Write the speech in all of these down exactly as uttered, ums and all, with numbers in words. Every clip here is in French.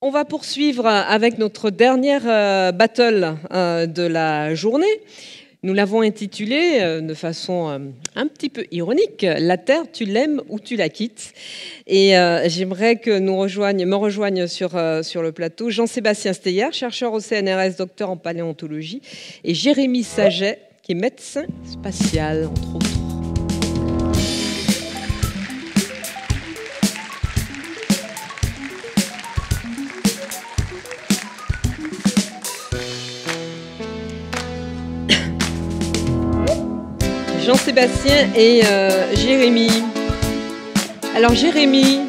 On va poursuivre avec notre dernière euh, battle euh, de la journée. Nous l'avons intitulée euh, de façon euh, un petit peu ironique, « La Terre, tu l'aimes ou tu la quittes ». Et euh, j'aimerais que nous rejoignent, me rejoignent sur, euh, sur le plateau Jean-Sébastien Steyer, chercheur au C N R S, docteur en paléontologie, et Jérémy Saget, qui est médecin spatial, entre autres. Jean-Sébastien et euh, Jérémy. Alors Jérémy,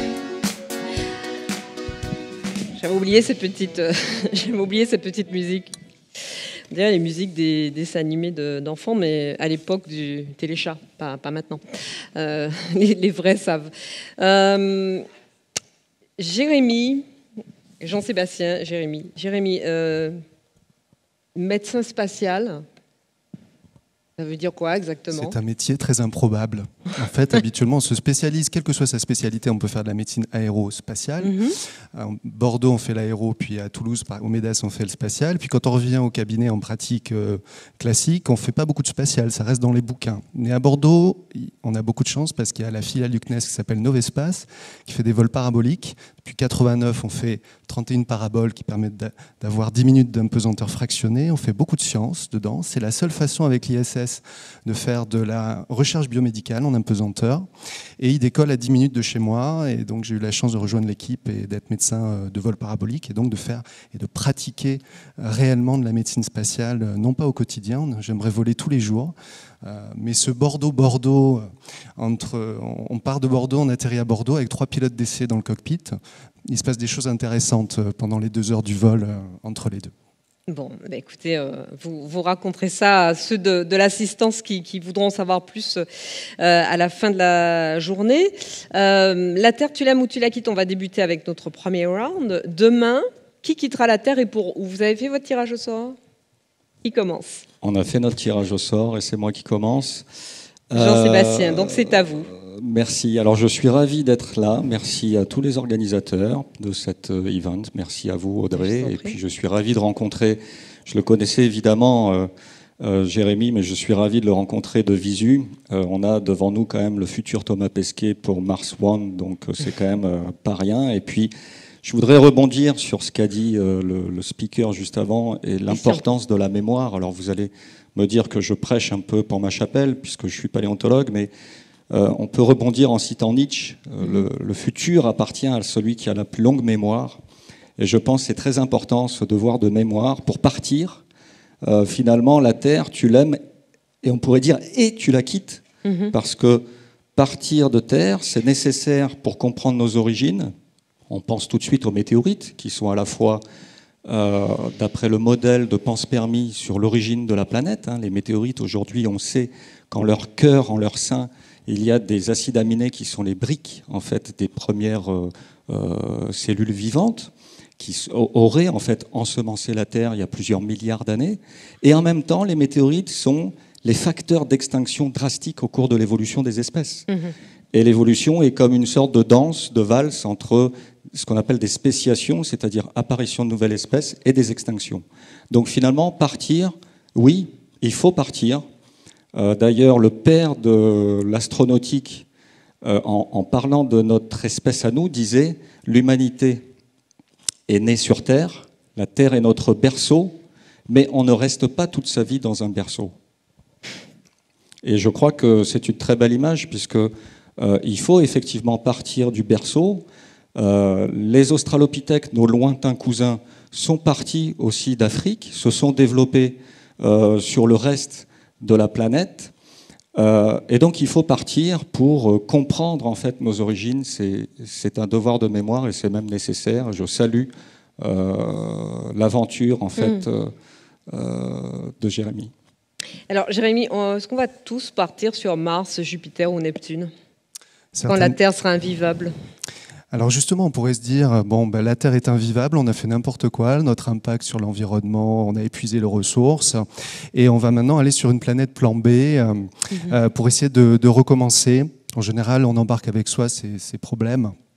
j'avais oublié cette petite, euh, j'avais oublié cette petite musique. On dirait les musiques des, des dessins animés de, d'enfants, mais à l'époque du téléchat, pas, pas maintenant. Euh, les, les vrais savent. Euh, Jérémy, Jean-Sébastien, Jérémy, Jérémy, euh, médecin spatial. Ça veut dire quoi exactement? C'est un métier très improbable. En fait, habituellement, on se spécialise, quelle que soit sa spécialité, on peut faire de la médecine aérospatiale. Mm-hmm. À Bordeaux, on fait l'aéro, puis à Toulouse, au MEDES, on fait le spatial. Puis quand on revient au cabinet en pratique euh, classique, on ne fait pas beaucoup de spatial, ça reste dans les bouquins. Mais à Bordeaux, on a beaucoup de chance parce qu'il y a la filiale du C N E S qui s'appelle Novespace, qui fait des vols paraboliques. Depuis quatre-vingt-neuf, on fait trente et une paraboles qui permettent d'avoir dix minutes d'impesanteur fractionnée. On fait beaucoup de sciences dedans. C'est la seule façon avec l'I S S de faire de la recherche biomédicale en impesanteur. Et il décolle à dix minutes de chez moi. Et donc, j'ai eu la chance de rejoindre l'équipe et d'être médecin de vol parabolique. Et donc, de faire et de pratiquer réellement de la médecine spatiale, non pas au quotidien. J'aimerais voler tous les jours. Euh, mais ce Bordeaux-Bordeaux, entre, on part de Bordeaux, on atterrit à Bordeaux avec trois pilotes d'essai dans le cockpit. Il se passe des choses intéressantes pendant les deux heures du vol euh, entre les deux. Bon, bah écoutez, euh, vous, vous raconterez ça à ceux de, de l'assistance qui, qui voudront en savoir plus euh, à la fin de la journée. Euh, la Terre, tu l'aimes ou tu la quittes? On va débuter avec notre premier round. Demain, qui quittera la Terre et pour où? Vous avez fait votre tirage au sort? Qui commence? On a fait notre tirage au sort et c'est moi qui commence. Jean-Sébastien, euh, donc c'est à vous. Merci. Alors je suis ravi d'être là. Merci à tous les organisateurs de cet event. Merci à vous Audrey. Et puis je suis ravi de rencontrer, je le connaissais évidemment euh, euh, Jérémy, mais je suis ravi de le rencontrer de visu. Euh, on a devant nous quand même le futur Thomas Pesquet pour Mars One, donc c'est quand même euh, pas rien. Et puis je voudrais rebondir sur ce qu'a dit euh, le, le speaker juste avant et l'importance de la mémoire. Alors vous allez me dire que je prêche un peu pour ma chapelle puisque je suis paléontologue, mais Euh, on peut rebondir en citant Nietzsche. Euh, le, le futur appartient à celui qui a la plus longue mémoire. Et je pense que c'est très important ce devoir de mémoire pour partir. Euh, finalement, la Terre, tu l'aimes et on pourrait dire et tu la quittes. Mm-hmm. Parce que partir de Terre, c'est nécessaire pour comprendre nos origines. On pense tout de suite aux météorites qui sont à la fois, euh, d'après le modèle de Panspermie, sur l'origine de la planète. Hein. Les météorites, aujourd'hui, on sait qu'en leur cœur, en leur sein, il y a des acides aminés qui sont les briques en fait des premières euh, euh, cellules vivantes qui auraient en fait ensemencé la Terre il y a plusieurs milliards d'années. Et en même temps, les météorites sont les facteurs d'extinction drastique au cours de l'évolution des espèces. Mmh. Et l'évolution est comme une sorte de danse, de valse entre ce qu'on appelle des spéciations, c'est-à-dire apparition de nouvelles espèces, et des extinctions. Donc finalement, partir, oui, il faut partir. Euh, D'ailleurs, le père de l'astronautique, euh, en, en parlant de notre espèce à nous, disait « L'humanité est née sur Terre, la Terre est notre berceau, mais on ne reste pas toute sa vie dans un berceau. » Et je crois que c'est une très belle image, puisque euh, il faut effectivement partir du berceau. Euh, les australopithèques, nos lointains cousins, sont partis aussi d'Afrique, se sont développés euh, sur le reste de la planète, euh, et donc il faut partir pour euh, comprendre en fait nos origines. C'est un devoir de mémoire et c'est même nécessaire. Je salue euh, l'aventure en fait mmh. euh, euh, de Jérémy. Alors Jérémy, est-ce qu'on va tous partir sur Mars, Jupiter ou Neptune Certaines... quand la Terre sera invivable? Alors justement, on pourrait se dire, bon, ben, la Terre est invivable, on a fait n'importe quoi, notre impact sur l'environnement, on a épuisé les ressources, et on va maintenant aller sur une planète plan B euh, mm-hmm. euh, pour essayer de, de recommencer. En général, on embarque avec soi ces, ces problèmes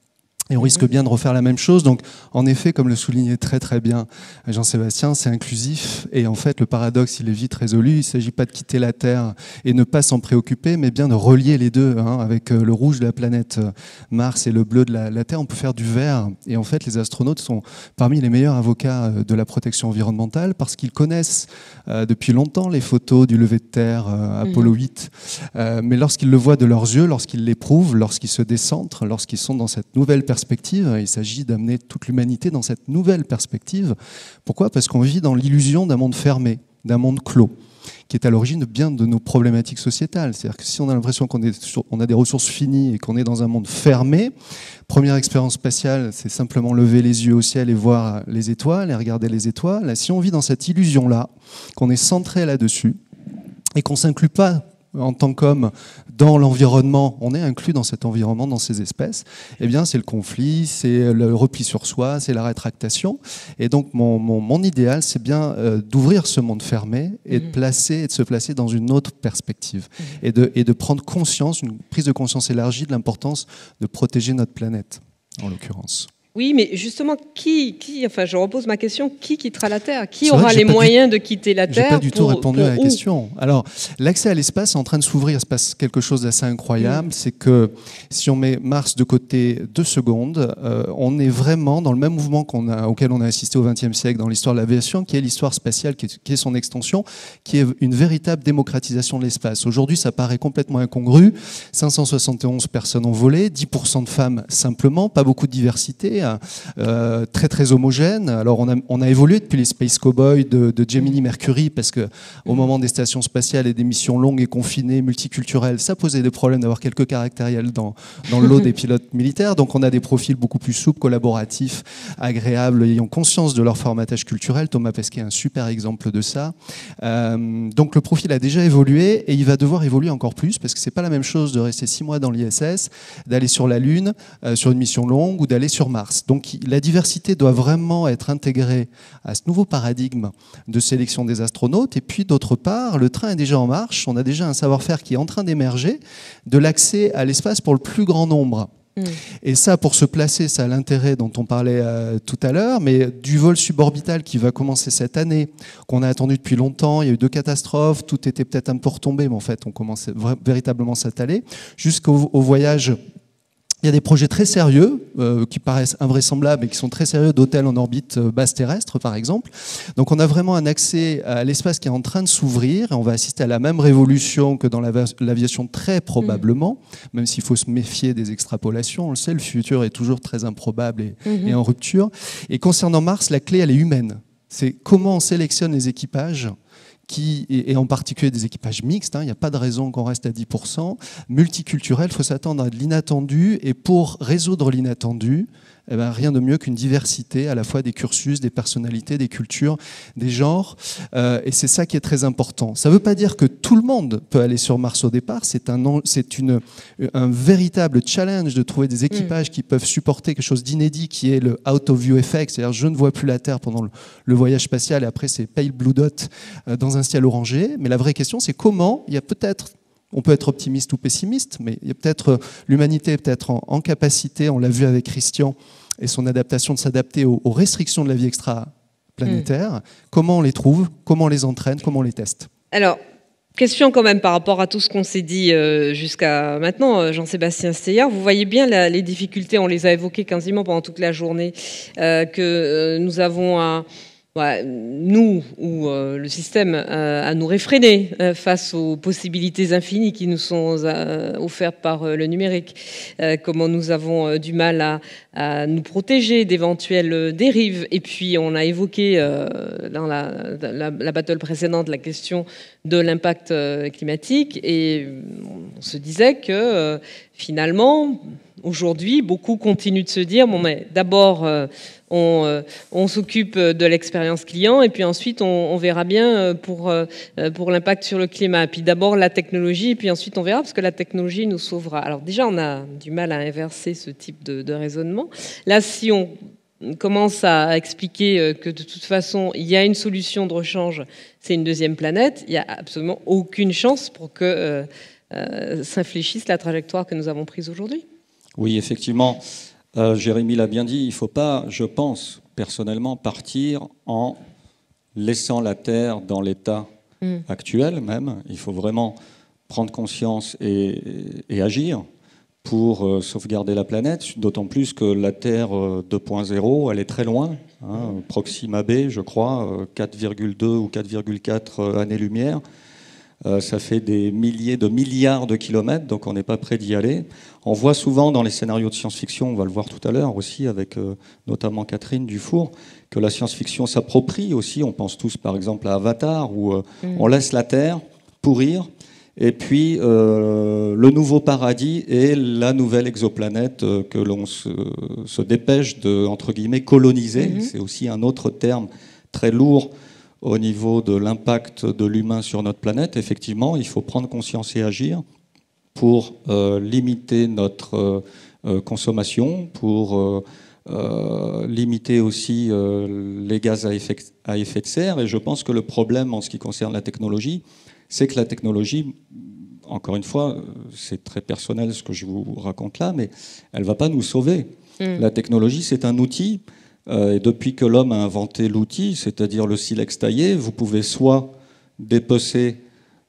Et on risque bien de refaire la même chose. Donc, en effet, comme le soulignait très très bien Jean-Sébastien, c'est inclusif. Et en fait, le paradoxe, il est vite résolu. Il ne s'agit pas de quitter la Terre et ne pas s'en préoccuper, mais bien de relier les deux. Hein, avec le rouge de la planète Mars et le bleu de la, la Terre, on peut faire du vert. Et en fait, les astronautes sont parmi les meilleurs avocats de la protection environnementale parce qu'ils connaissent euh, depuis longtemps les photos du lever de Terre, euh, Apollo huit. Euh, mais lorsqu'ils le voient de leurs yeux, lorsqu'ils l'éprouvent, lorsqu'ils se décentrent, lorsqu'ils sont dans cette nouvelle perspective, perspective. Il s'agit d'amener toute l'humanité dans cette nouvelle perspective. Pourquoi ? Parce qu'on vit dans l'illusion d'un monde fermé, d'un monde clos, qui est à l'origine bien de nos problématiques sociétales. C'est-à-dire que si on a l'impression qu'on est sur, on a des ressources finies et qu'on est dans un monde fermé, première expérience spatiale, c'est simplement lever les yeux au ciel et voir les étoiles et regarder les étoiles. Si on vit dans cette illusion-là, qu'on est centré là-dessus et qu'on ne s'inclut pas en tant qu'homme dans l'environnement, on est inclus dans cet environnement, dans ces espèces, eh bien c'est le conflit, c'est le repli sur soi, c'est la rétractation. Et donc mon, mon, mon idéal, c'est bien euh, d'ouvrir ce monde fermé et de placer et de se placer dans une autre perspective mmh. et, de, et de prendre conscience, une prise de conscience élargie de l'importance de protéger notre planète, en l'occurrence. Oui, mais justement, qui, qui, enfin, je repose ma question, qui quittera la Terre? Qui aura les moyens du, de quitter la Terre? Je n'ai pas du tout pour, répondu pour à la où? question. Alors, l'accès à l'espace est en train de s'ouvrir. Il se passe quelque chose d'assez incroyable. Mmh. C'est que si on met Mars de côté deux secondes, euh, on est vraiment dans le même mouvement qu'on a, auquel on a assisté au vingtième siècle dans l'histoire de l'aviation, qui est l'histoire spatiale, qui est, qui est son extension, qui est une véritable démocratisation de l'espace. Aujourd'hui, ça paraît complètement incongru. cinq cent soixante et onze personnes ont volé, dix pour cent de femmes simplement, pas beaucoup de diversité. Euh, très très homogène. Alors on a, on a évolué depuis les Space Cowboys de, de Gemini Mercury parce que au moment des stations spatiales et des missions longues et confinées, multiculturelles, ça posait des problèmes d'avoir quelques caractériels dans, dans le lot des pilotes militaires. Donc on a des profils beaucoup plus souples, collaboratifs, agréables, ayant conscience de leur formatage culturel. Thomas Pesquet est un super exemple de ça. Euh, donc le profil a déjà évolué et il va devoir évoluer encore plus parce que c'est pas la même chose de rester six mois dans l'I S S, d'aller sur la Lune, euh, sur une mission longue ou d'aller sur Mars. Donc la diversité doit vraiment être intégrée à ce nouveau paradigme de sélection des astronautes. Et puis d'autre part, le train est déjà en marche. On a déjà un savoir-faire qui est en train d'émerger de l'accès à l'espace pour le plus grand nombre. Mmh. Et ça, pour se placer, ça a l'intérêt dont on parlait euh, tout à l'heure, mais du vol suborbital qui va commencer cette année, qu'on a attendu depuis longtemps, il y a eu deux catastrophes, tout était peut-être un peu retombé, mais en fait, on commence véritablement à s'attaler, jusqu'au au voyage. Il y a des projets très sérieux euh, qui paraissent invraisemblables et qui sont très sérieux d'hôtels en orbite euh, basse terrestre, par exemple. Donc on a vraiment un accès à l'espace qui est en train de s'ouvrir et on va assister à la même révolution que dans l'aviation très probablement, mmh. même s'il faut se méfier des extrapolations. On le sait, le futur est toujours très improbable et, mmh. et en rupture. Et concernant Mars, la clé, elle est humaine. C'est comment on sélectionne les équipages qui, et en particulier des équipages mixtes, hein, il n'y a pas de raison qu'on reste à dix pour cent, multiculturel, il faut s'attendre à de l'inattendu, et pour résoudre l'inattendu, eh ben, rien de mieux qu'une diversité à la fois des cursus, des personnalités, des cultures, des genres, euh, et c'est ça qui est très important. Ça ne veut pas dire que tout le monde peut aller sur Mars au départ, c'est un, c'est une, un véritable challenge de trouver des équipages mmh. qui peuvent supporter quelque chose d'inédit qui est le out of view effect, c'est-à-dire je ne vois plus la Terre pendant le, le voyage spatial et après c'est pale blue dot euh, dans un ciel orangé, mais la vraie question c'est comment, il y a peut-être on peut être optimiste ou pessimiste, mais il y a peut-être l'humanité peut-être en, en capacité, on l'a vu avec Christian et son adaptation de s'adapter aux, aux restrictions de la vie extraplanétaire. Mmh. Comment on les trouve, comment on les entraîne, comment on les teste? Alors, question quand même par rapport à tout ce qu'on s'est dit euh, jusqu'à maintenant, Jean-Sébastien Steillard. Vous voyez bien la, les difficultés, on les a évoquées quasiment pendant toute la journée, euh, que euh, nous avons à... Ouais, nous, ou euh, le système, euh, à nous réfréner euh, face aux possibilités infinies qui nous sont euh, offertes par euh, le numérique. Euh, comment nous avons euh, du mal à, à nous protéger d'éventuelles dérives. Et puis, on a évoqué euh, dans la, la, la battle précédente la question de l'impact euh, climatique. Et on se disait que euh, finalement, aujourd'hui, beaucoup continuent de se dire, bon, mais d'abord... Euh, On, euh, on s'occupe de l'expérience client et puis ensuite on, on verra bien pour, euh, pour l'impact sur le climat. Puis d'abord la technologie et puis ensuite on verra parce que la technologie nous sauvera. Alors déjà on a du mal à inverser ce type de, de raisonnement. Là si on commence à expliquer que de toute façon il y a une solution de rechange, c'est une deuxième planète, il n'y a absolument aucune chance pour que euh, euh, s'infléchisse la trajectoire que nous avons prise aujourd'hui. Oui, effectivement. euh, Jérémy l'a bien dit, il ne faut pas, je pense, personnellement, partir en laissant la Terre dans l'état mmh. actuel même. Il faut vraiment prendre conscience et, et agir pour euh, sauvegarder la planète, d'autant plus que la Terre euh, deux point zéro, elle est très loin. Hein, Proxima b, je crois, euh, quatre virgule deux ou quatre virgule quatre euh, années-lumière. Euh, ça fait des milliers de milliards de kilomètres, donc on n'est pas près d'y aller. On voit souvent dans les scénarios de science-fiction, on va le voir tout à l'heure aussi, avec euh, notamment Catherine Dufour, que la science-fiction s'approprie aussi. On pense tous par exemple à Avatar, où euh, mmh. on laisse la Terre pourrir, et puis euh, le nouveau paradis est la nouvelle exoplanète euh, que l'on se, se dépêche de, entre guillemets, coloniser. Mmh. C'est aussi un autre terme très lourd au niveau de l'impact de l'humain sur notre planète. Effectivement, il faut prendre conscience et agir pour euh, limiter notre euh, consommation, pour euh, euh, limiter aussi euh, les gaz à effet, à effet de serre. Et je pense que le problème en ce qui concerne la technologie, c'est que la technologie, encore une fois, c'est très personnel ce que je vous raconte là, mais elle ne va pas nous sauver. Mmh. La technologie, c'est un outil. Euh, et depuis que l'homme a inventé l'outil, c'est-à-dire le silex taillé, vous pouvez soit dépecer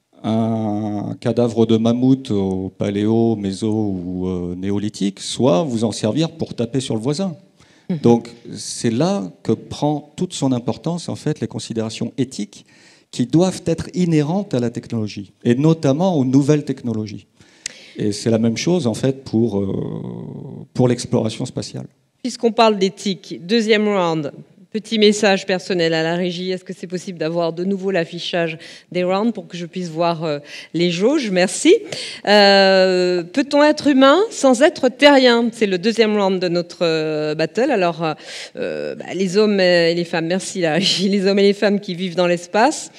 un cadavre de mammouth au paléo, méso ou euh, néolithique, soit vous en servir pour taper sur le voisin. Mmh. Donc c'est là que prend toute son importance en fait les considérations éthiques qui doivent être inhérentes à la technologie, et notamment aux nouvelles technologies. Et c'est la même chose en fait pour, euh, pour l'exploration spatiale. Puisqu'on parle d'éthique, deuxième round, petit message personnel à la régie. Est-ce que c'est possible d'avoir de nouveau l'affichage des rounds pour que je puisse voir euh, les jauges? Merci. Euh, peut-on être humain sans être terrien? C'est le deuxième round de notre euh, battle. Alors, euh, bah, les hommes et les femmes, merci la régie, les hommes et les femmes qui vivent dans l'espace,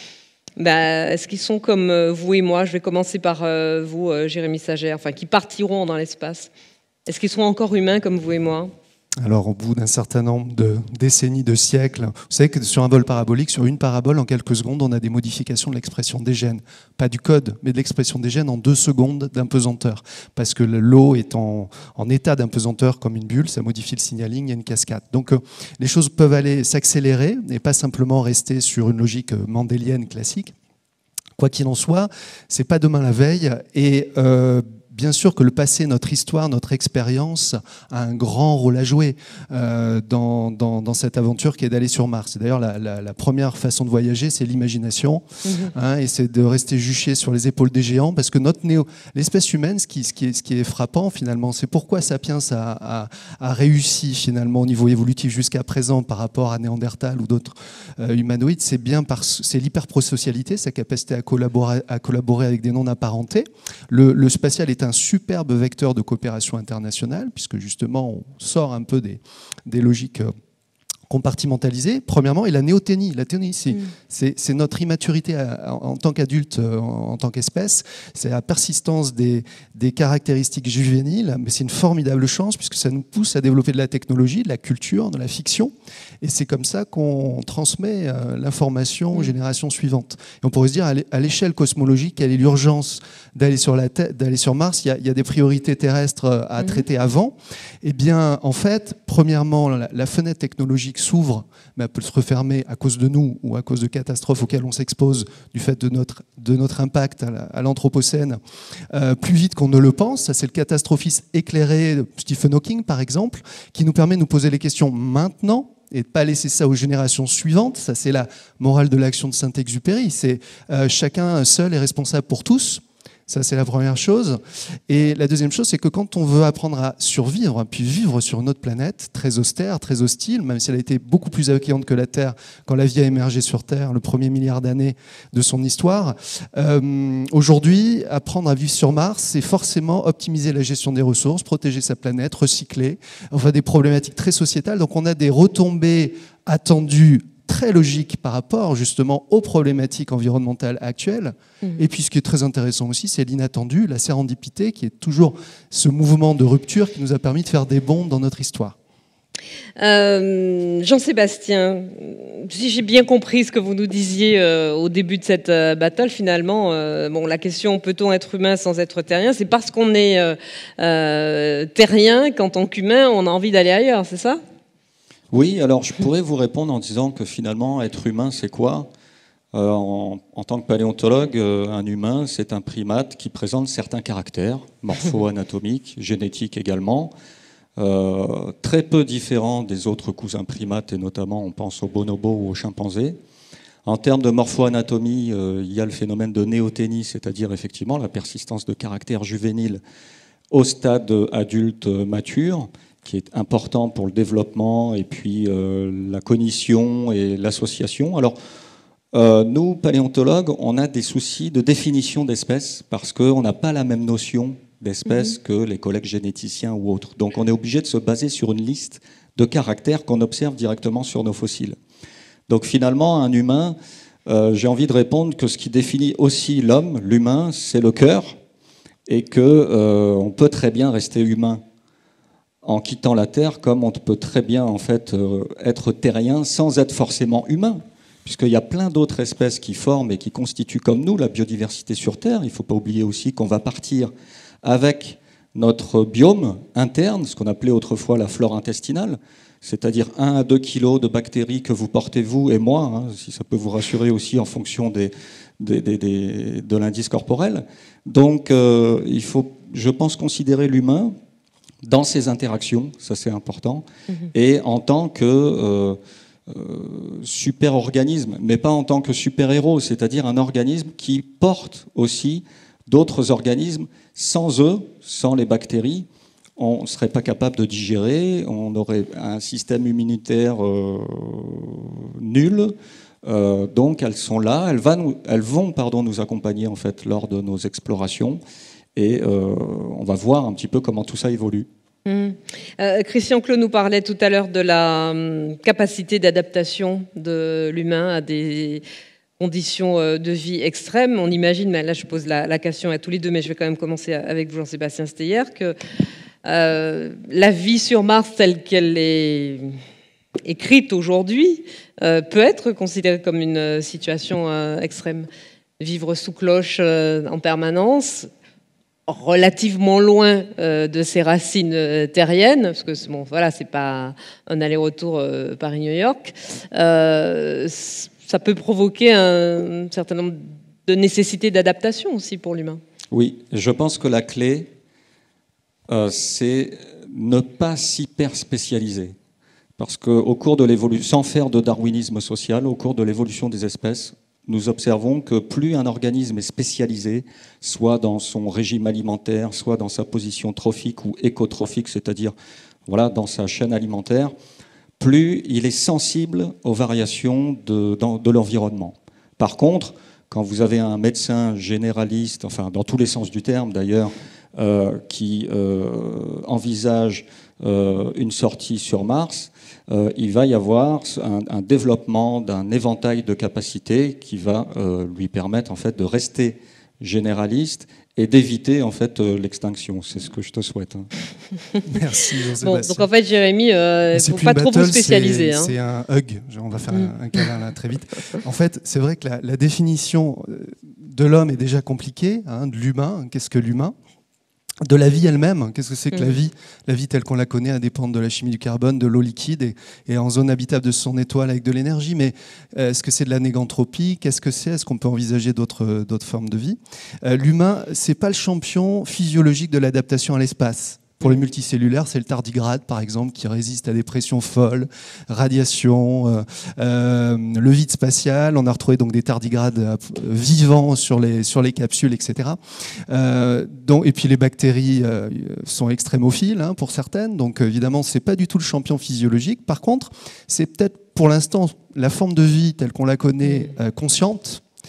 bah, est-ce qu'ils sont comme euh, vous et moi? Je vais commencer par euh, vous, euh, Jérémy Sager, enfin, qui partiront dans l'espace. Est-ce qu'ils sont encore humains comme vous et moi? Alors, au bout d'un certain nombre de décennies, de siècles, vous savez que sur un vol parabolique, sur une parabole, en quelques secondes, on a des modifications de l'expression des gènes. Pas du code, mais de l'expression des gènes en deux secondes d'impesanteur. Parce que l'eau est en, en état d'impesanteur comme une bulle, ça modifie le signaling, il y a une cascade. Donc, euh, les choses peuvent aller s'accélérer et pas simplement rester sur une logique mendélienne classique. Quoi qu'il en soit, c'est pas demain la veille et euh, bien sûr que le passé, notre histoire, notre expérience a un grand rôle à jouer euh, dans, dans, dans cette aventure qui est d'aller sur Mars. D'ailleurs, la, la, la première façon de voyager, c'est l'imagination, mmh. hein, et c'est de rester juché sur les épaules des géants, parce que notre néo, l'espèce humaine, ce qui, ce, qui est, ce qui est frappant finalement, c'est pourquoi Sapiens a, a, a réussi finalement au niveau évolutif jusqu'à présent par rapport à Néandertal ou d'autres euh, humanoïdes, c'est bien par c'est l'hyperprosocialité, sa capacité à collaborer, à collaborer avec des non-apparentés. Le, le spatial est un un superbe vecteur de coopération internationale, puisque justement on sort un peu des, des logiques compartimentalisées, premièrement, et la néoténie. La théonie, c'est mmh. c'est notre immaturité à, en, en tant qu'adulte, en, en tant qu'espèce, c'est la persistance des, des caractéristiques juvéniles, mais c'est une formidable chance, puisque ça nous pousse à développer de la technologie, de la culture, de la fiction, et c'est comme ça qu'on transmet euh, l'information aux générations suivantes. Et on pourrait se dire, à l'échelle cosmologique, quelle est l'urgence d'aller sur, la d'aller sur Mars? Il y, a, il y a des priorités terrestres à mmh. traiter avant. Eh bien, en fait, premièrement, la, la fenêtre technologique s'ouvre, mais elle peut se refermer à cause de nous ou à cause de catastrophes auxquelles on s'expose du fait de notre, de notre impact à l'Anthropocène euh, plus vite qu'on ne le pense. Ça, c'est le catastrophisme éclairé de Stephen Hawking, par exemple, qui nous permet de nous poser les questions maintenant et de ne pas laisser ça aux générations suivantes. Ça, c'est la morale de l'action de Saint-Exupéry. C'est euh, chacun seul est responsable pour tous. Ça, c'est la première chose. Et la deuxième chose, c'est que quand on veut apprendre à survivre, puis vivre sur une autre planète, très austère, très hostile, même si elle a été beaucoup plus accueillante que la Terre, quand la vie a émergé sur Terre, le premier milliard d'années de son histoire, euh, aujourd'hui, apprendre à vivre sur Mars, c'est forcément optimiser la gestion des ressources, protéger sa planète, recycler. On a des problématiques très sociétales, donc on a des retombées attendues très logique par rapport justement aux problématiques environnementales actuelles. Mmh. Et puis ce qui est très intéressant aussi, c'est l'inattendu, la sérendipité, qui est toujours ce mouvement de rupture qui nous a permis de faire des bonds dans notre histoire. Euh, Jean-Sébastien, si j'ai bien compris ce que vous nous disiez euh, au début de cette euh, battle, finalement, euh, bon, la question peut-on être humain sans être terrien, c'est parce qu'on est euh, euh, terrien qu'en tant qu'humain, on a envie d'aller ailleurs, c'est ça ? Oui, alors je pourrais vous répondre en disant que finalement, être humain, c'est quoi ? euh, en, en tant que paléontologue, euh, un humain, c'est un primate qui présente certains caractères, morpho-anatomiques, génétiques également, euh, très peu différents des autres cousins primates, et notamment on pense aux bonobos ou aux chimpanzés. En termes de morpho-anatomie, euh, il y a le phénomène de néoténie, c'est-à-dire effectivement la persistance de caractères juvéniles au stade adulte mature, qui est important pour le développement et puis euh, la cognition et l'association. Alors, euh, nous, paléontologues, on a des soucis de définition d'espèces parce qu'on n'a pas la même notion d'espèces mmh. que les collègues généticiens ou autres. Donc, on est obligé de se baser sur une liste de caractères qu'on observe directement sur nos fossiles. Donc, finalement, un humain, euh, j'ai envie de répondre que ce qui définit aussi l'homme, l'humain, c'est le cœur, et qu'on euh, peut très bien rester humain en quittant la Terre, comme on peut très bien en fait euh, être terrien sans être forcément humain, puisqu'il y a plein d'autres espèces qui forment et qui constituent comme nous la biodiversité sur Terre. Il ne faut pas oublier aussi qu'on va partir avec notre biome interne, ce qu'on appelait autrefois la flore intestinale, c'est-à-dire un à deux kilos de bactéries que vous portez vous et moi, hein, si ça peut vous rassurer aussi en fonction des, des, des, des, de l'indice corporel. Donc euh, il faut, je pense, considérer l'humain dans ses interactions, ça c'est important, mmh. et en tant que euh, euh, super-organisme, mais pas en tant que super-héros, c'est-à-dire un organisme qui porte aussi d'autres organismes. Sans eux, sans les bactéries, on ne serait pas capable de digérer, on aurait un système immunitaire euh, nul. Euh, donc elles sont là, elles, va nous, elles vont pardon, nous accompagner en fait, lors de nos explorations. Et euh, on va voir un petit peu comment tout ça évolue. Mmh. Euh, Christian Clot nous parlait tout à l'heure de la hum, capacité d'adaptation de l'humain à des conditions de vie extrêmes. On imagine, mais là je pose la, la question à tous les deux, mais je vais quand même commencer avec vous, Jean-Sébastien Steyer, que euh, la vie sur Mars telle qu'elle est écrite aujourd'hui euh, peut être considérée comme une situation euh, extrême. Vivre sous cloche euh, en permanence, relativement loin euh, de ses racines euh, terriennes, parce que bon, voilà, c'est pas un aller-retour euh, Paris-New York. Euh, ça peut provoquer un certain nombre de nécessités d'adaptation aussi pour l'humain. Oui, je pense que la clé, euh, c'est ne pas s'hyper spécialiser, parce qu'au cours de l'évolution, sans faire de darwinisme social, au cours de l'évolution des espèces, nous observons que plus un organisme est spécialisé, soit dans son régime alimentaire, soit dans sa position trophique ou écotrophique, c'est-à-dire voilà, dans sa chaîne alimentaire, plus il est sensible aux variations de, dans, de l'environnement. Par contre, quand vous avez un médecin généraliste, enfin dans tous les sens du terme d'ailleurs, euh, qui euh, envisage euh, une sortie sur Mars, Euh, il va y avoir un, un développement d'un éventail de capacités qui va euh, lui permettre en fait de rester généraliste et d'éviter en fait euh, l'extinction. C'est ce que je te souhaite. Hein. Merci Jean-Sébastien. Bon, donc en fait, Jérémy, il euh, ne faut pas trop vous spécialiser. C'est hein. un hug. On va faire mm. un, un câlin là très vite. En fait, c'est vrai que la, la définition de l'homme est déjà compliquée, hein, de l'humain. Qu'est-ce que l'humain ? De la vie elle-même, qu'est-ce que c'est que mmh. la vie ? La vie telle qu'on la connaît, elle dépend de la chimie du carbone, de l'eau liquide et, et en zone habitable de son étoile avec de l'énergie. Mais est-ce que c'est de la négantropie ? Qu'est-ce que c'est ? Est-ce qu'on peut envisager d'autres, d'autres formes de vie ? euh, L'humain, c'est pas le champion physiologique de l'adaptation à l'espace. Pour les multicellulaires, c'est le tardigrade, par exemple, qui résiste à des pressions folles, radiation, euh, euh, le vide spatial. On a retrouvé donc des tardigrades euh, vivants sur les, sur les capsules, et cetera. Euh, donc, et puis les bactéries euh, sont extrémophiles, hein, pour certaines. Donc évidemment, c'est pas du tout le champion physiologique. Par contre, c'est peut-être pour l'instant la forme de vie telle qu'on la connaît, euh, consciente,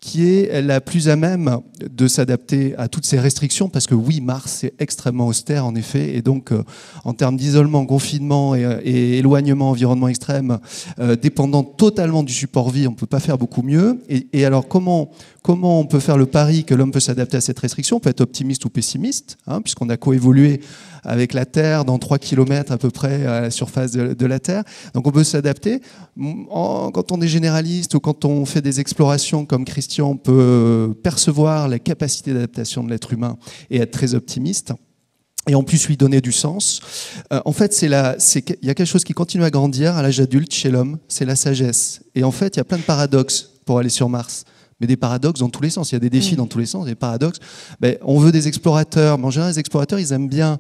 qui est la plus à même de s'adapter à toutes ces restrictions, parce que oui, Mars, c'est extrêmement austère, en effet, et donc, euh, en termes d'isolement, confinement et, et éloignement, environnement extrême, euh, dépendant totalement du support vie, on ne peut pas faire beaucoup mieux. Et, et alors, comment, comment on peut faire le pari que l'homme peut s'adapter à cette restriction? On peut être optimiste ou pessimiste, hein, puisqu'on a coévolué avec la Terre dans trois kilomètres à peu près à la surface de, de la Terre. Donc on peut s'adapter. Quand on est généraliste ou quand on fait des explorations comme Christian, on peut percevoir la capacité d'adaptation de l'être humain et être très optimiste. Et en plus lui donner du sens. Euh, en fait, c'est la, c'est, il y a quelque chose qui continue à grandir à l'âge adulte chez l'homme, c'est la sagesse. Et en fait, il y a plein de paradoxes pour aller sur Mars. Mais des paradoxes dans tous les sens. Il y a des défis mmh. dans tous les sens, des paradoxes. Ben, on veut des explorateurs. Mais en général, les explorateurs, ils aiment bien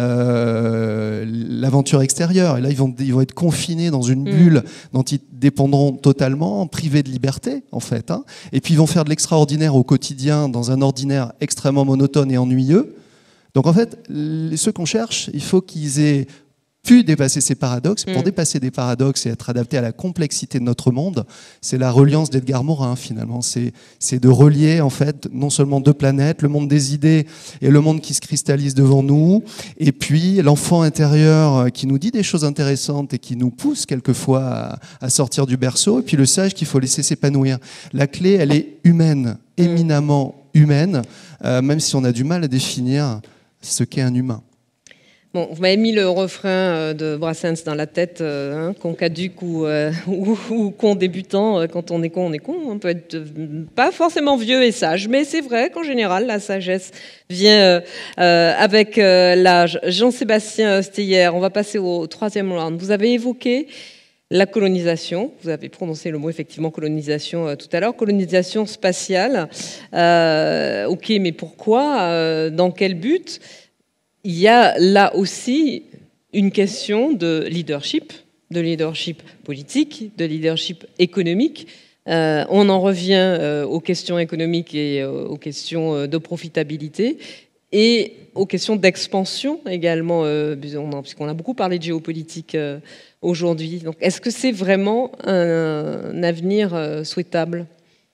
euh, l'aventure extérieure. Et là, ils vont, ils vont être confinés dans une bulle mmh. dont ils dépendront totalement, privés de liberté, en fait. Hein. Et puis, ils vont faire de l'extraordinaire au quotidien, dans un ordinaire extrêmement monotone et ennuyeux. Donc, en fait, les, ceux qu'on cherche, il faut qu'ils aient pu dépasser ces paradoxes. Pour mmh. dépasser des paradoxes et être adapté à la complexité de notre monde, c'est la reliance d'Edgar Morin, finalement. C'est, c'est de relier, en fait, non seulement deux planètes, le monde des idées et le monde qui se cristallise devant nous, et puis l'enfant intérieur qui nous dit des choses intéressantes et qui nous pousse quelquefois à, à sortir du berceau, et puis le sage qu'il faut laisser s'épanouir. La clé, elle est humaine, éminemment humaine, euh, même si on a du mal à définir ce qu'est un humain. Bon, vous m'avez mis le refrain de Brassens dans la tête, euh, hein, con caduc ou, euh, ou, ou con débutant. Quand on est con, on est con. On peut être euh, pas forcément vieux et sage, mais c'est vrai qu'en général, la sagesse vient euh, euh, avec euh, l'âge. Jean-Sébastien Steyer, on va passer au troisième round. Vous avez évoqué la colonisation. Vous avez prononcé le mot effectivement colonisation euh, tout à l'heure. Colonisation spatiale. Euh, ok, mais pourquoi euh, Dans quel but? Il y a là aussi une question de leadership, de leadership politique, de leadership économique. Euh, on en revient euh, aux questions économiques et euh, aux questions euh, de profitabilité et aux questions d'expansion également, euh, puisqu'on a beaucoup parlé de géopolitique euh, aujourd'hui. Donc, est-ce que c'est vraiment un, un avenir euh, souhaitable ?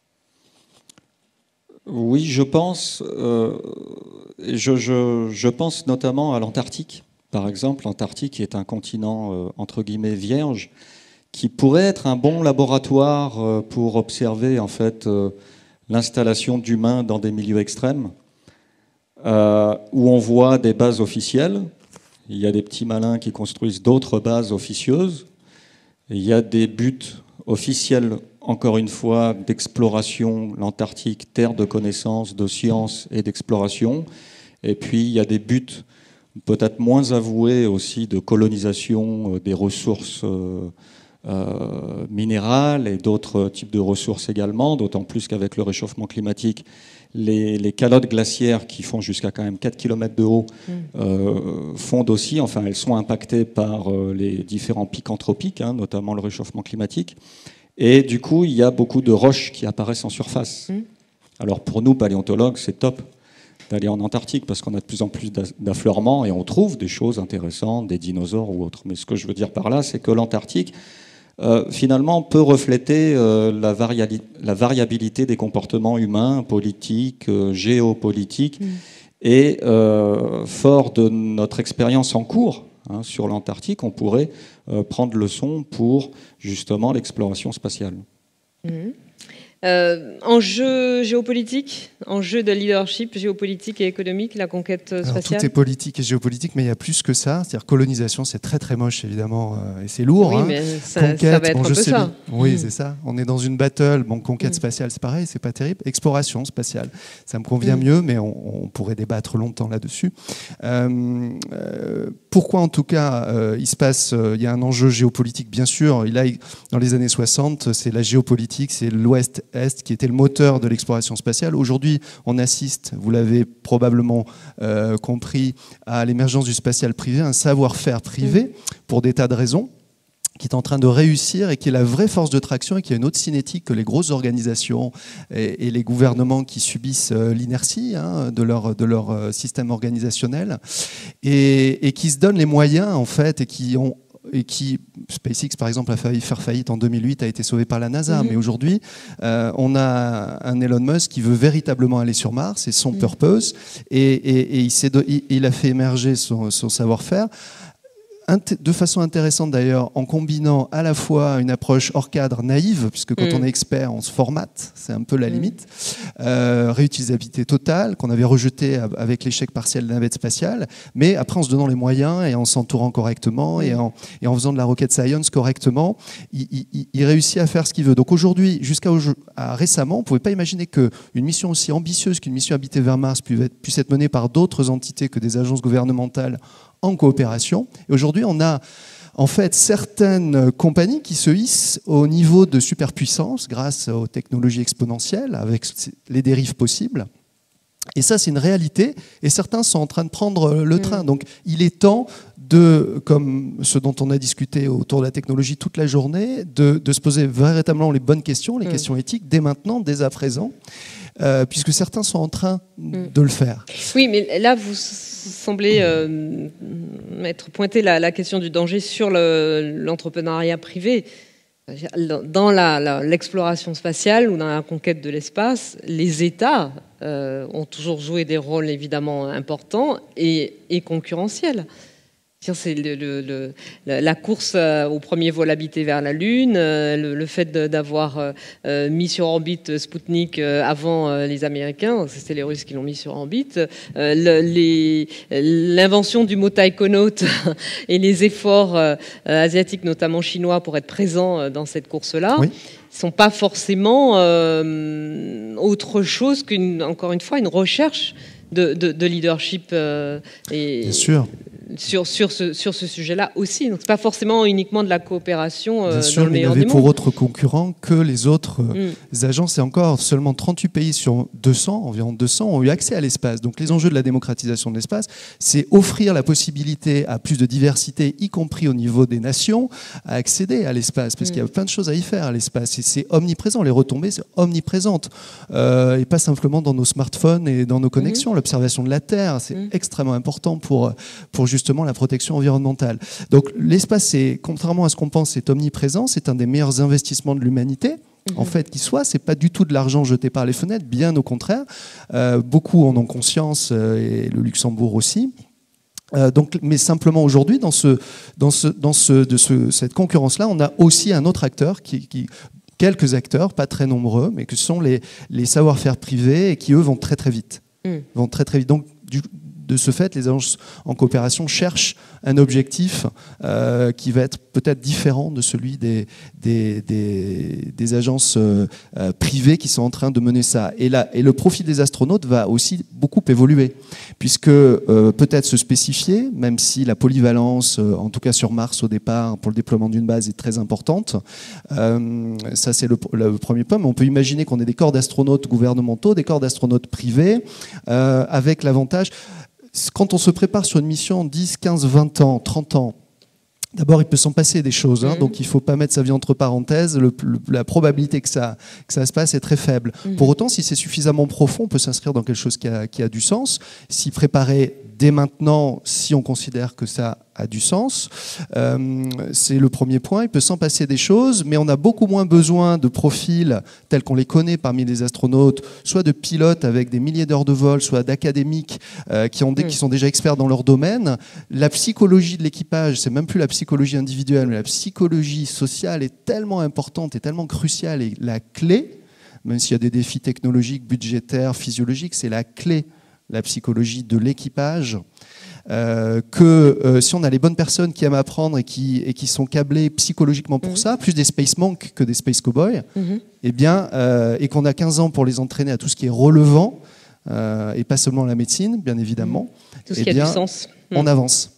Oui, je pense, euh, je, je, je pense notamment à l'Antarctique. Par exemple, l'Antarctique est un continent, euh, entre guillemets, vierge, qui pourrait être un bon laboratoire euh, pour observer en fait, euh, l'installation d'humains dans des milieux extrêmes, euh, où on voit des bases officielles. Il y a des petits malins qui construisent d'autres bases officieuses. Il y a des buts officiels, encore une fois, d'exploration, l'Antarctique, terre de connaissance, de science et d'exploration. Et puis, il y a des buts peut-être moins avoués aussi de colonisation des ressources euh, euh, minérales et d'autres types de ressources également, d'autant plus qu'avec le réchauffement climatique, les, les calottes glaciaires qui font jusqu'à quand même quatre kilomètres de haut mmh. euh, fondent aussi, enfin elles sont impactées par euh, les différents pics anthropiques, hein, notamment le réchauffement climatique. Et du coup, il y a beaucoup de roches qui apparaissent en surface. Mmh. Alors pour nous, paléontologues, c'est top d'aller en Antarctique parce qu'on a de plus en plus d'affleurements et on trouve des choses intéressantes, des dinosaures ou autres. Mais ce que je veux dire par là, c'est que l'Antarctique, euh, finalement, peut refléter euh, la, variali- la variabilité des comportements humains, politiques, euh, géopolitiques. Mmh. Et euh, fort de notre expérience en cours, Hein, sur l'Antarctique, on pourrait euh, prendre leçon pour justement l'exploration spatiale. Mmh. Euh, enjeu géopolitique, enjeu de leadership géopolitique et économique, la conquête spatiale. Alors, tout est politique et géopolitique, mais il y a plus que ça. C'est-à-dire colonisation, c'est très très moche évidemment, euh, et c'est lourd. Oui, hein. mais ça, conquête, ça va être bon, un je peu sais ça. bien. Oui, mmh. c'est ça. On est dans une battle. Bon, conquête mmh. spatiale, c'est pareil, c'est pas terrible. Exploration spatiale, ça me convient mmh. mieux, mais on, on pourrait débattre longtemps là-dessus. Euh, euh, pourquoi en tout cas euh, il se passe, euh, il y a un enjeu géopolitique bien sûr. Là, dans les années soixante, c'est la géopolitique, c'est l'Ouest-Est qui était le moteur de l'exploration spatiale. Aujourd'hui, on assiste, vous l'avez probablement euh, compris, à l'émergence du spatial privé, un savoir-faire privé mmh. pour des tas de raisons, qui est en train de réussir et qui est la vraie force de traction et qui a une autre cinétique que les grosses organisations et, et les gouvernements qui subissent euh, l'inertie hein, de leur, de leur euh, système organisationnel et, et qui se donnent les moyens en fait et qui ont et qui, SpaceX par exemple, a failli faire faillite en deux mille huit, a été sauvé par la NASA. Mm-hmm. Mais aujourd'hui, euh, on a un Elon Musk qui veut véritablement aller sur Mars, c'est son mm-hmm. purpose, et, et, et il, s'est, il, il a fait émerger son, son savoir-faire. De façon intéressante d'ailleurs, en combinant à la fois une approche hors cadre naïve, puisque quand mmh. on est expert, on se formate, c'est un peu la limite, mmh. euh, réutilisabilité totale, qu'on avait rejeté avec l'échec partiel de la navette spatiale, mais après en se donnant les moyens et en s'entourant correctement mmh. et, en, et en faisant de la rocket science correctement, il, il, il réussit à faire ce qu'il veut. Donc aujourd'hui, jusqu'à récemment, on ne pouvait pas imaginer qu'une mission aussi ambitieuse qu'une mission habitée vers Mars puisse être, puisse être menée par d'autres entités que des agences gouvernementales en coopération. Et aujourd'hui, on a en fait certaines compagnies qui se hissent au niveau de superpuissance grâce aux technologies exponentielles, avec les dérives possibles. Et ça, c'est une réalité. Et certains sont en train de prendre le train. Donc, il est temps de, comme ce dont on a discuté autour de la technologie toute la journée, de, de se poser véritablement les bonnes questions, les mmh. questions éthiques, dès maintenant, dès à présent, euh, puisque certains sont en train mmh. de le faire. Oui, mais là, vous semblez euh, mettre pointé la, la question du danger sur le, l'entrepreneuriat privé. Dans la, la, l'exploration spatiale ou dans la conquête de l'espace, les États euh, ont toujours joué des rôles évidemment importants et, et concurrentiels. C'est le, le, le, la course au premier vol habité vers la Lune, le, le fait d'avoir mis sur orbite Spoutnik avant les Américains, c'était les Russes qui l'ont mis sur orbite, l'invention du mot taïkonaute et les efforts asiatiques, notamment chinois, pour être présents dans cette course-là. Oui. Ne sont pas forcément euh, autre chose qu'une, encore une fois, une recherche de, de, de leadership euh, et, Bien sûr. Sur, sur ce, sur ce sujet-là aussi. Donc, ce n'est pas forcément uniquement de la coopération euh, Bien sûr, dans le meilleur mais il y avait du pour monde. autres concurrents que les autres euh, mm. agences. Et encore, seulement trente-huit pays sur deux cents, environ deux cents, ont eu accès à l'espace. Donc les enjeux de la démocratisation de l'espace, c'est offrir la possibilité à plus de diversité, y compris au niveau des nations, à accéder à l'espace. Parce mm. qu'il y a plein de choses à y faire à l'espace. Et c'est omniprésent. Les retombées, c'est omniprésente. Euh, et pas simplement dans nos smartphones et dans nos connexions. Mm. L'observation de la Terre, c'est mm. extrêmement important pour, pour justement justement la protection environnementale. Donc l'espace, c'est, contrairement à ce qu'on pense, c'est omniprésent, c'est un des meilleurs investissements de l'humanité. En fait, qui soit, c'est pas du tout de l'argent jeté par les fenêtres, bien au contraire. Euh, beaucoup en ont conscience, euh, et le Luxembourg aussi. Euh, donc, mais simplement aujourd'hui, dans, ce, dans, ce, dans ce, de ce, cette concurrence-là, on a aussi un autre acteur qui, qui quelques acteurs, pas très nombreux, mais que sont les, les savoir-faire privés et qui, eux, vont très très vite. Mm. Vont très très vite. Donc, du, de ce fait, les agences en coopération cherchent un objectif euh, qui va être peut-être différent de celui des, des, des, des agences euh, privées qui sont en train de mener ça. Et, là, et le profil des astronautes va aussi beaucoup évoluer, puisque euh, peut-être se spécifier, même si la polyvalence, euh, en tout cas sur Mars au départ, pour le déploiement d'une base est très importante. Euh, ça, c'est le, le premier point. Mais on peut imaginer qu'on ait des corps d'astronautes gouvernementaux, des corps d'astronautes privés, euh, avec l'avantage... Quand on se prépare sur une mission dix, quinze, vingt ans, trente ans, d'abord il peut s'en passer des choses, hein, mmh. donc il ne faut pas mettre sa vie entre parenthèses, le, le, la probabilité que ça, que ça se passe est très faible. Mmh. Pour autant, si c'est suffisamment profond, on peut s'inscrire dans quelque chose qui a, qui a du sens. S'y préparer dès maintenant, si on considère que ça a du sens, euh, c'est le premier point. Il peut s'en passer des choses, mais on a beaucoup moins besoin de profils tels qu'on les connaît parmi les astronautes, soit de pilotes avec des milliers d'heures de vol, soit d'académiques euh, qui, ont des, mmh. qui sont déjà experts dans leur domaine. La psychologie de l'équipage, c'est même plus la psychologie individuelle, mais la psychologie sociale est tellement importante et tellement cruciale, et la clé, même s'il y a des défis technologiques, budgétaires, physiologiques, c'est la clé, la psychologie de l'équipage. Euh, que euh, si on a les bonnes personnes qui aiment apprendre et qui, et qui sont câblées psychologiquement pour mmh. ça, plus des space monks que des space cowboys, mmh. eh bien, euh, et qu'on a quinze ans pour les entraîner à tout ce qui est relevant, euh, et pas seulement la médecine, bien évidemment, mmh. tout ce eh qui bien, a du sens. Mmh. On avance.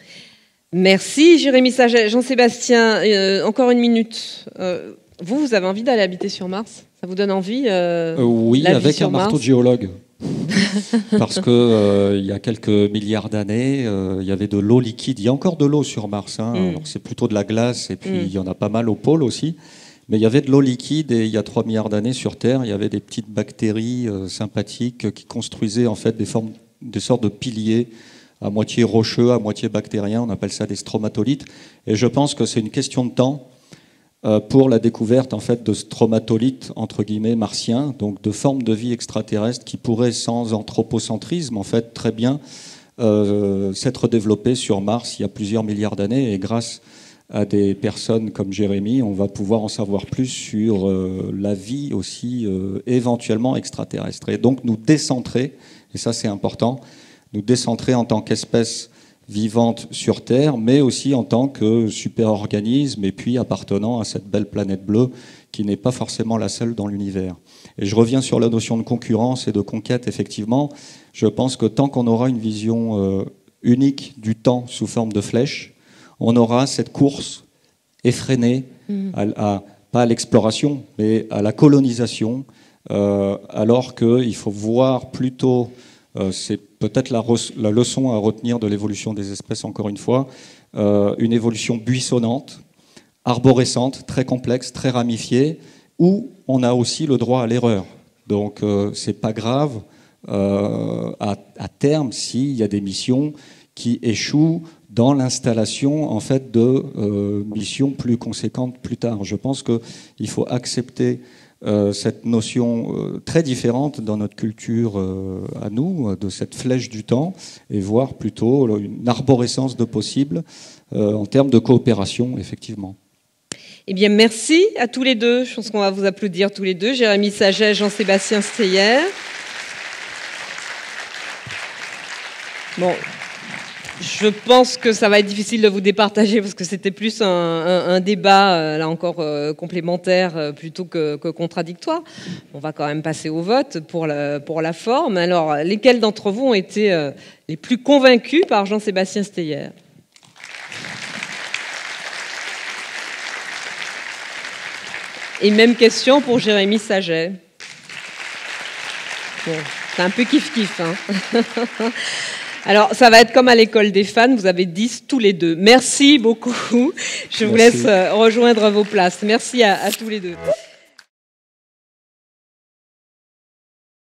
Merci Jérémy Saget. Jean-Sébastien, euh, encore une minute. Euh, vous, vous avez envie d'aller habiter sur Mars? Ça vous donne envie euh, euh, Oui, la avec vie sur un marteau Mars de géologue. Parce que euh, il y a quelques milliards d'années, euh, il y avait de l'eau liquide. Il y a encore de l'eau sur Mars. Hein. Mm. Alors c'est plutôt de la glace et puis mm. il y en a pas mal au pôle aussi. Mais il y avait de l'eau liquide et il y a trois milliards d'années sur Terre, il y avait des petites bactéries euh, sympathiques qui construisaient en fait des formes, des sortes de piliers à moitié rocheux, à moitié bactérien. On appelle ça des stromatolites. Et je pense que c'est une question de temps euh, pour la découverte en fait, de stromatolites, entre guillemets, martiens, donc de formes de vie extraterrestres qui pourraient, sans anthropocentrisme, en fait, très bien euh, s'être développées sur Mars il y a plusieurs milliards d'années. Et grâce à des personnes comme Jérémy, on va pouvoir en savoir plus sur euh, la vie aussi euh, éventuellement extraterrestre. Et donc nous décentrer, et ça c'est important, nous décentrer en tant qu'espèce vivante sur Terre, mais aussi en tant que super-organisme et puis appartenant à cette belle planète bleue qui n'est pas forcément la seule dans l'univers. Et je reviens sur la notion de concurrence et de conquête, effectivement. Je pense que tant qu'on aura une vision euh, unique du temps sous forme de flèche, on aura cette course effrénée, mmh. à, à, pas à l'exploration, mais à la colonisation, euh, alors qu'il faut voir plutôt, euh, c'est peut-être la, la leçon à retenir de l'évolution des espèces, encore une fois, euh, une évolution buissonnante, arborescente, très complexe, très ramifiée, où on a aussi le droit à l'erreur. Donc euh, c'est pas grave euh, à, à terme s'il y a des missions qui échouent dans l'installation en fait, de euh, missions plus conséquentes plus tard. Je pense qu'il faut accepter euh, cette notion euh, très différente dans notre culture euh, à nous, de cette flèche du temps, et voir plutôt une arborescence de possibles euh, en termes de coopération, effectivement. Eh bien, merci à tous les deux. Je pense qu'on va vous applaudir tous les deux. Jérémy Saget, Jean-Sébastien Steyer. Bon. Je pense que ça va être difficile de vous départager parce que c'était plus un, un, un débat, euh, là encore, euh, complémentaire euh, plutôt que, que contradictoire. On va quand même passer au vote pour la, pour la forme. Alors, lesquels d'entre vous ont été euh, les plus convaincus par Jean-Sébastien Steyer ? Et même question pour Jérémy Saget. Bon, c'est un peu kiff-kiff, hein. Alors, ça va être comme à l'école des fans, vous avez dix tous les deux. Merci beaucoup. Je vous Merci. laisse rejoindre vos places. Merci à, à tous les deux.